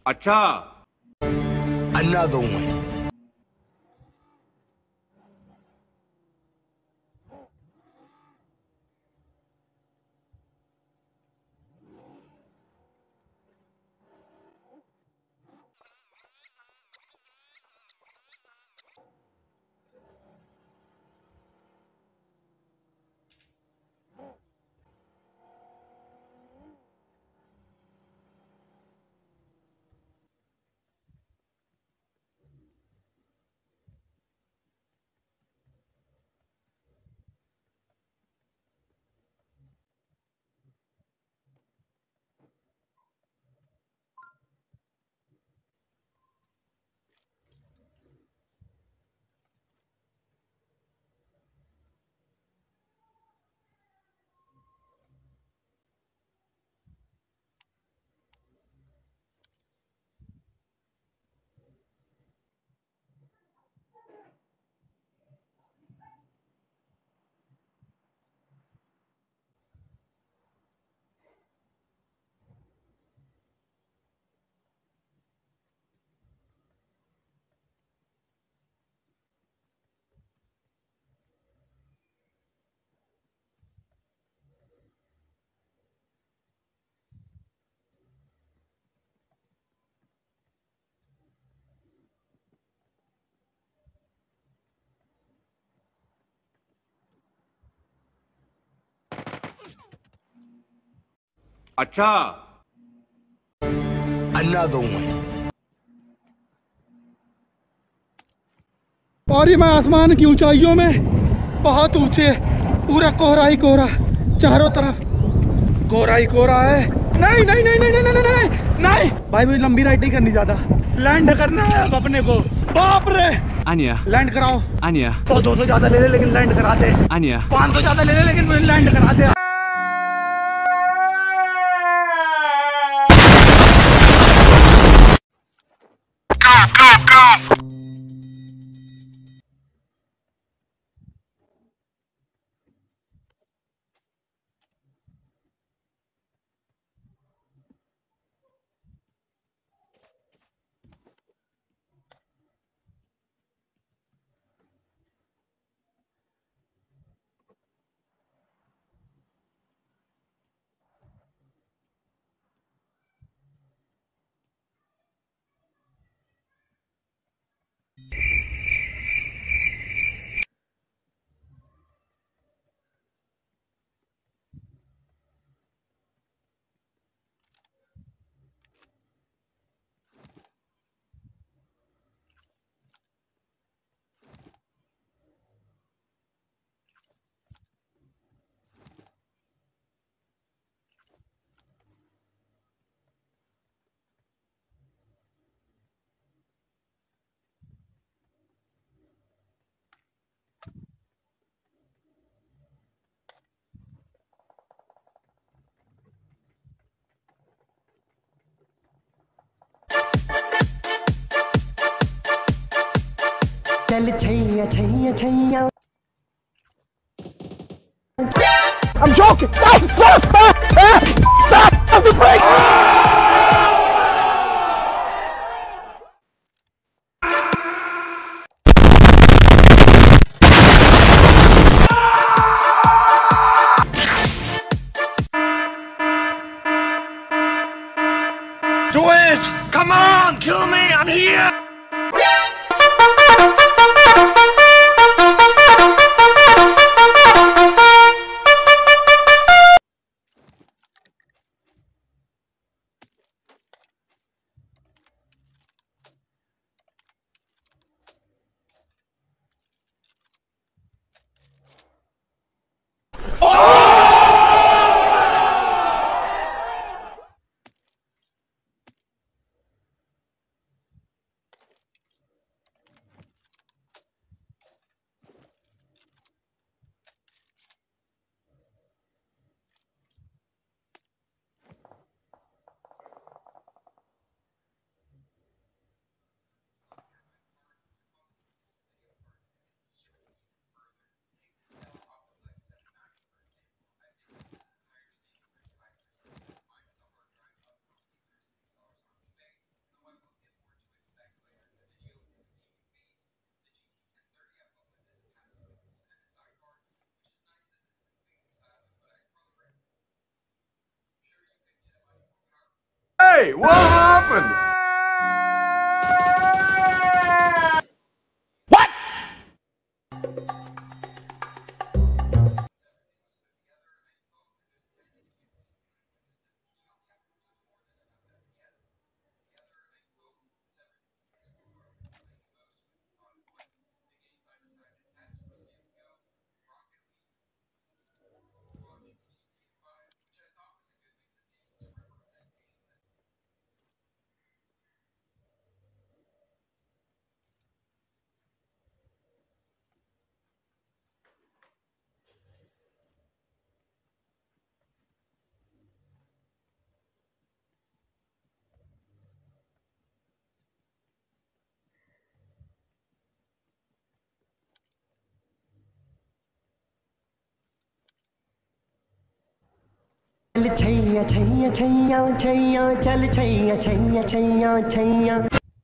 अच्छा, Another one. अच्छा, Another one. और ये मैं आसमान की ऊंचाइयों में बहुत ऊंचे, पूरा कोहरा ही कोहरा, चारों तरफ कोहरा ही कोहरा है। नहीं नहीं नहीं नहीं नहीं नहीं नहीं नहीं, नहीं। भाई मुझे लंबी राइड नहीं करनी ज्यादा, लैंड करना है अब अपने को। बाप रे, Anya, लैंड कराओ। Anya, तो 200 ज्यादा ले ले लेकिन लैंड करा दे, Anya, 500 ज्यादा ले ले लेकिन मुझे लैंड करा दे। चल Chaiyya Chaiyya Chaiyya. I'm joking. Stop! Stop! Stop! Stop! Stop the brake! do it! Come on, kill me, I'm here! Hey, what happened? चल छैया छैया छैया छैया चल Chaiyya Chaiyya Chaiyya Chaiyya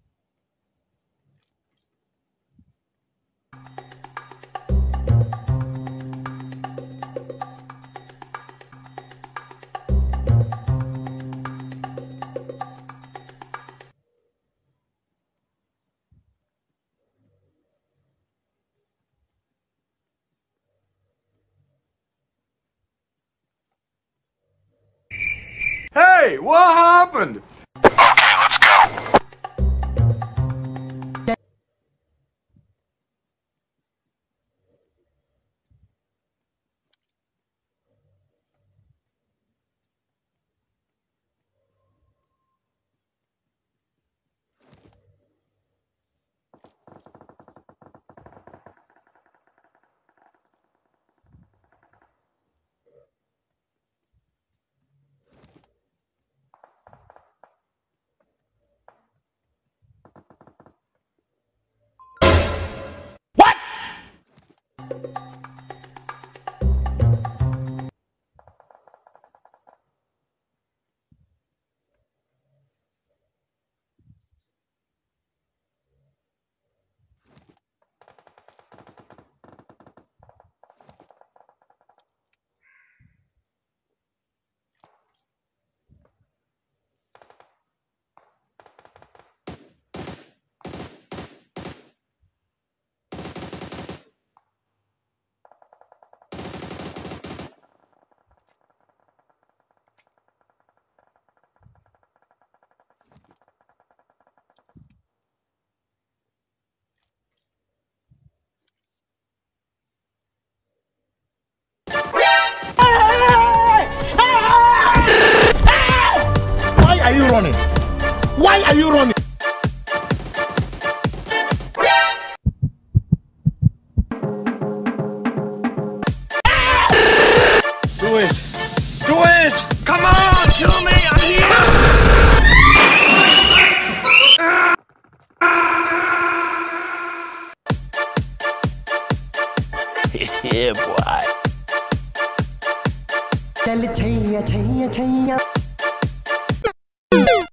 Hey, what happened? Okay, let's go. Why are you running? Why are you running? Do it! Do it! Come on, kill me, I'm here! Yeah, boy. चल छैया छैया छैया